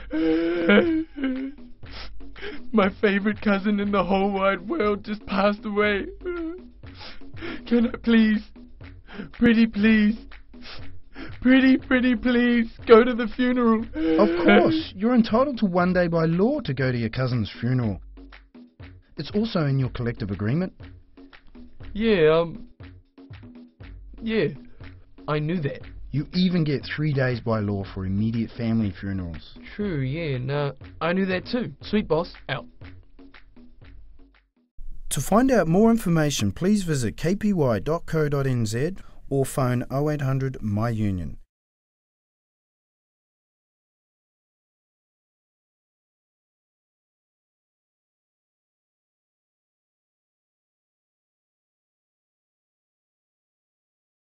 My favorite cousin in the whole wide world just passed away. Can I please, pretty please, pretty please go to the funeral? Of course, you're entitled to 1 day by law to go to your cousin's funeral. It's also in your collective agreement. Yeah, I knew that. You even get 3 days by law for immediate family funerals. True, yeah, nah, I knew that too. Sweet boss, out. To find out more information, please visit kpy.co.nz or phone 0800 My Union.